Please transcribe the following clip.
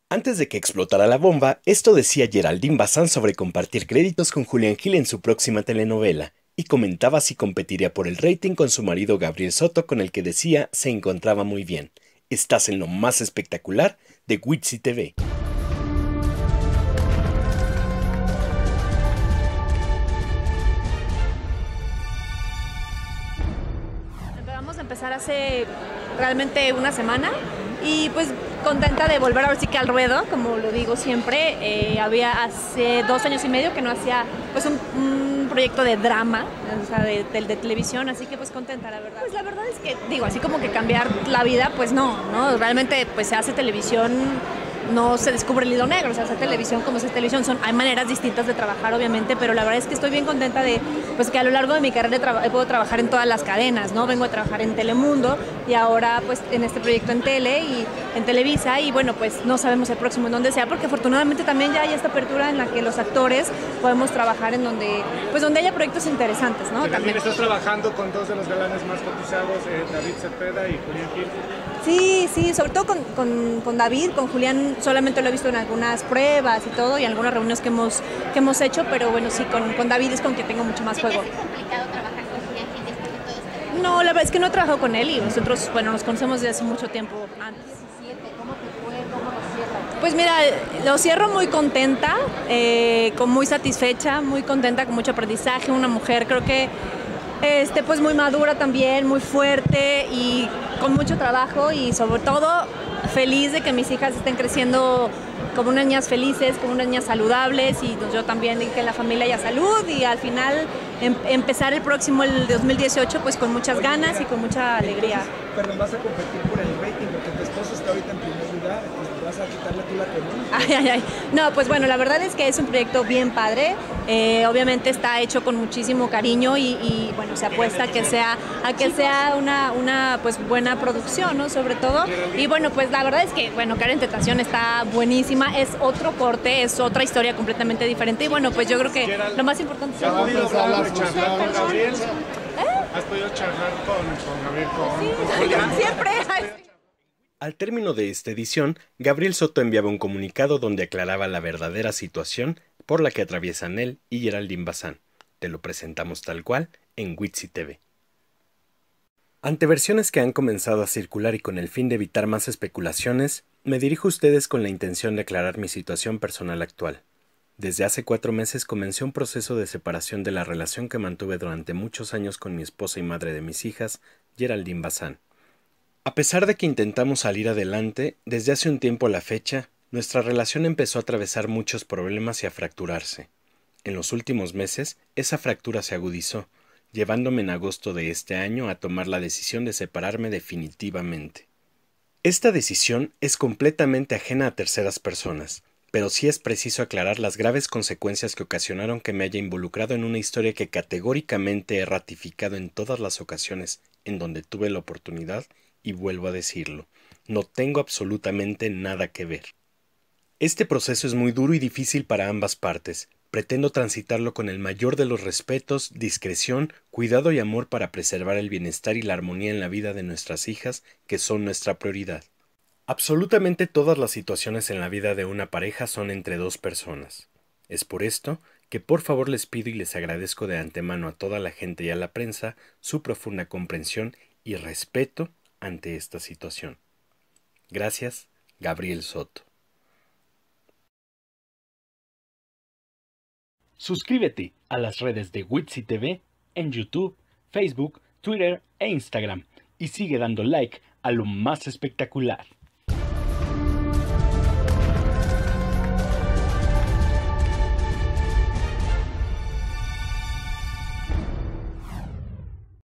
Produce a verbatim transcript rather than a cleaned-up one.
Antes de que explotara la bomba, esto decía Geraldine Bazán sobre compartir créditos con Julián Gil en su próxima telenovela, y comentaba si competiría por el rating con su marido Gabriel Soto, con el que decía se encontraba muy bien. Estás en lo más espectacular de Witsi T V. Vamos a empezar hace realmente una semana y pues contenta de volver ahora sí que al ruedo, como lo digo siempre. Eh, había hace dos años y medio que no hacía pues un, un proyecto de drama, o sea, de, de, de televisión, así que pues contenta, la verdad. Pues la verdad es que digo, así como que cambiar la vida, pues no, ¿no? Realmente pues se hace televisión, no se descubre el hilo negro, o sea, hacer televisión como hacer televisión, son, hay maneras distintas de trabajar obviamente, pero la verdad es que estoy bien contenta de pues que a lo largo de mi carrera tra puedo trabajar en todas las cadenas, ¿no? Vengo a trabajar en Telemundo y ahora pues en este proyecto en Tele y en Televisa y bueno, pues no sabemos el próximo en dónde sea, porque afortunadamente también ya hay esta apertura en la que los actores podemos trabajar en donde pues donde haya proyectos interesantes, ¿no? Sí, también estás trabajando con dos de los galanes más cotizados, eh, David Cepeda y Julián Gil. Sí, sí, sobre todo con, con, con David, con Julián solamente lo he visto en algunas pruebas y todo y en algunas reuniones que hemos, que hemos hecho, pero bueno, sí, con, con David es con quien tengo mucho más juego. ¿Es complicado trabajar con Julián Gil después de todo este? No, la verdad es que no he trabajado con él y nosotros, bueno, nos conocemos desde hace mucho tiempo antes. ¿Cómo te fue? ¿Cómo lo cierras? Pues mira, lo cierro muy contenta, eh, con muy satisfecha, muy contenta, con mucho aprendizaje, una mujer creo que este, pues muy madura también, muy fuerte y con mucho trabajo y sobre todo feliz de que mis hijas estén creciendo como unas niñas felices, como unas niñas saludables y pues yo también de que en la familia haya salud y al final em empezar el próximo, el dos mil dieciocho, pues con muchas ganas y con mucha alegría. Perdón, vas a competir por el rating porque tu esposo está ahorita en primer lugar, entonces vas a quitarle tú la corona. Ay, ay, ay. No, pues bueno, la verdad es que es un proyecto bien padre. Eh, obviamente está hecho con muchísimo cariño y, y bueno, se apuesta a que sea, a que sea una, una pues buena producción, ¿no? Sobre todo. Y bueno, pues la verdad es que, bueno, Karen Tentación está buenísima, es otro corte, es otra historia completamente diferente. Y bueno, pues yo creo que lo más importante es... ¿Has podido hablar, charlar con Gabriel? ¿Eh? ¿Has podido charlar con, con Gabriel, con, Sí, con Julián? siempre. Al término de esta edición, Gabriel Soto enviaba un comunicado donde aclaraba la verdadera situación por la que atraviesan él y Geraldine Bazán. Te lo presentamos tal cual en Witsi T V. Ante versiones que han comenzado a circular y con el fin de evitar más especulaciones, me dirijo a ustedes con la intención de aclarar mi situación personal actual. Desde hace cuatro meses comencé un proceso de separación de la relación que mantuve durante muchos años con mi esposa y madre de mis hijas, Geraldine Bazán. A pesar de que intentamos salir adelante, desde hace un tiempo a la fecha, nuestra relación empezó a atravesar muchos problemas y a fracturarse. En los últimos meses, esa fractura se agudizó, llevándome en agosto de este año a tomar la decisión de separarme definitivamente. Esta decisión es completamente ajena a terceras personas, pero sí es preciso aclarar las graves consecuencias que ocasionaron que me haya involucrado en una historia que categóricamente he ratificado en todas las ocasiones en donde tuve la oportunidad. Y vuelvo a decirlo, no tengo absolutamente nada que ver. Este proceso es muy duro y difícil para ambas partes. Pretendo transitarlo con el mayor de los respetos, discreción, cuidado y amor para preservar el bienestar y la armonía en la vida de nuestras hijas, que son nuestra prioridad. Absolutamente todas las situaciones en la vida de una pareja son entre dos personas. Es por esto que por favor les pido y les agradezco de antemano a toda la gente y a la prensa su profunda comprensión y respeto ante esta situación. Gracias, Gabriel Soto. Suscríbete a las redes de Witsi T V en YouTube, Facebook, Twitter e Instagram y sigue dando like a lo más espectacular.